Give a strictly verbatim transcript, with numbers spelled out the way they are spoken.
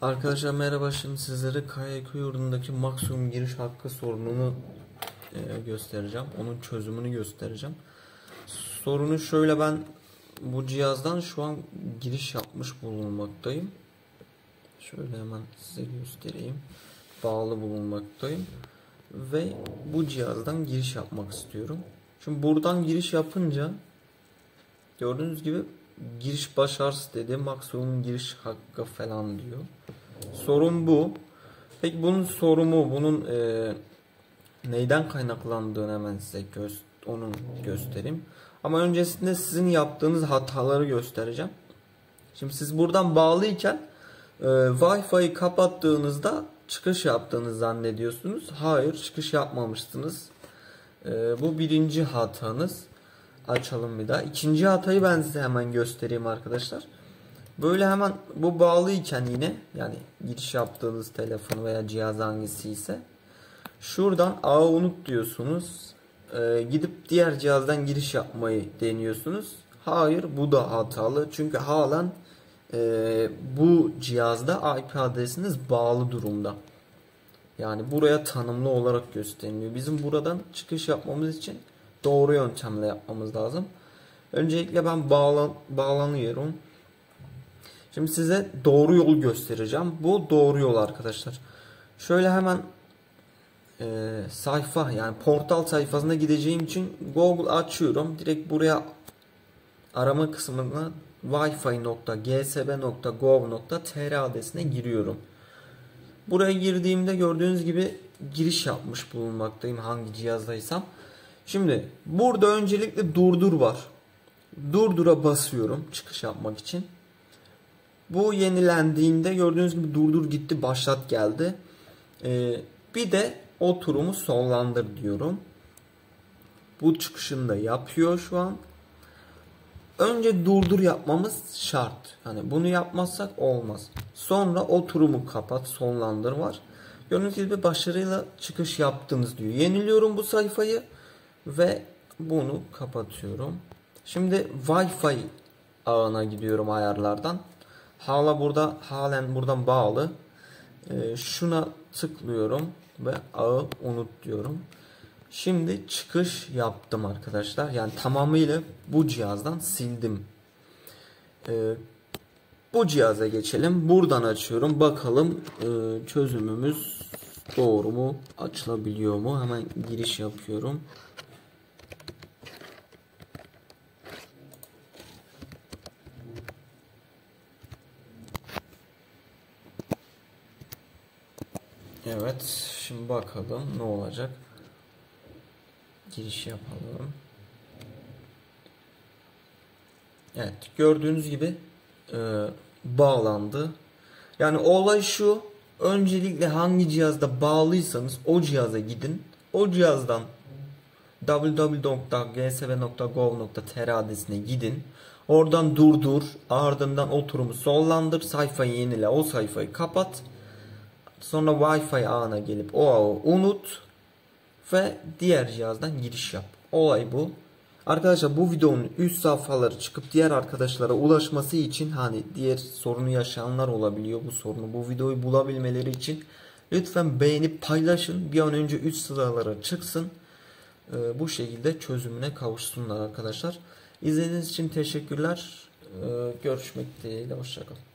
Arkadaşlar merhaba, şimdi sizlere K Y K yurdundaki maksimum giriş hakkı sorununu e, göstereceğim. Onun çözümünü göstereceğim. Sorunu şöyle, ben bu cihazdan şu an giriş yapmış bulunmaktayım. Şöyle hemen size göstereyim. Bağlı bulunmaktayım. Ve bu cihazdan giriş yapmak istiyorum. Şimdi buradan giriş yapınca gördüğünüz gibi giriş başarısız dedi. Maksimum giriş hakkı falan diyor. Sorun bu. Peki bunun sorumu, bunun e, neyden kaynaklandığını hemen size gö onun göstereyim. Ama öncesinde sizin yaptığınız hataları göstereceğim. Şimdi siz buradan bağlıyken e, Wi-Fi'yi kapattığınızda çıkış yaptığınızı zannediyorsunuz. Hayır, çıkış yapmamışsınız. E, bu birinci hatanız. Açalım bir daha. İkinci hatayı ben size hemen göstereyim arkadaşlar. Böyle hemen bu bağlıyken yine, yani giriş yaptığınız telefon veya cihaz hangisi ise şuradan ağı unut diyorsunuz. Ee, gidip diğer cihazdan giriş yapmayı deniyorsunuz. Hayır, bu da hatalı. Çünkü halen e, bu cihazda I P adresiniz bağlı durumda. Yani buraya tanımlı olarak gösteriliyor. Bizim buradan çıkış yapmamız için doğru yöntemle yapmamız lazım. Öncelikle ben bağlan bağlanıyorum. Şimdi size doğru yol göstereceğim. Bu doğru yol arkadaşlar. Şöyle hemen e, sayfa, yani portal sayfasına gideceğim için Google açıyorum. Direkt buraya arama kısmına wifi nokta g s b nokta gov nokta t r adresine giriyorum. Buraya girdiğimde gördüğünüz gibi giriş yapmış bulunmaktayım hangi cihazdaysam. Şimdi burada öncelikle durdur var. Durdura basıyorum çıkış yapmak için. Bu yenilendiğinde gördüğünüz gibi durdur gitti, başlat geldi. Ee, bir de oturumu sonlandır diyorum. Bu çıkışını da yapıyor şu an. Önce durdur yapmamız şart. Hani bunu yapmazsak olmaz. Sonra oturumu kapat, sonlandır var. Gördüğünüz gibi başarıyla çıkış yaptınız diyor. Yeniliyorum bu sayfayı ve bunu kapatıyorum. Şimdi Wi-Fi ağına gidiyorum ayarlardan. Hala burada, halen buradan bağlı. Ee, şuna tıklıyorum ve ağı unut diyorum. Şimdi çıkış yaptım arkadaşlar. Yani tamamıyla bu cihazdan sildim. Ee, bu cihaza geçelim. Buradan açıyorum. Bakalım e, çözümümüz doğru mu? Açılabiliyor mu? Hemen giriş yapıyorum. Evet, şimdi bakalım ne olacak. Giriş yapalım. Evet, gördüğünüz gibi e, bağlandı. Yani olay şu: öncelikle hangi cihazda bağlıysanız o cihaza gidin. O cihazdan w w w nokta g s b nokta gov nokta t r adresine gidin. Oradan durdur, ardından oturumu sonlandır, sayfayı yenile, o sayfayı kapat. Sonra Wi-Fi ağına gelip o ağı unut ve diğer cihazdan giriş yap. Olay bu. Arkadaşlar bu videonun üst safhaları çıkıp diğer arkadaşlara ulaşması için, hani diğer sorunu yaşayanlar olabiliyor bu sorunu, bu videoyu bulabilmeleri için lütfen beğenip paylaşın. Bir an önce üst sıralara çıksın. Ee, bu şekilde çözümüne kavuşsunlar arkadaşlar. İzlediğiniz için teşekkürler. Ee, görüşmek dileğiyle. Hoşçakalın.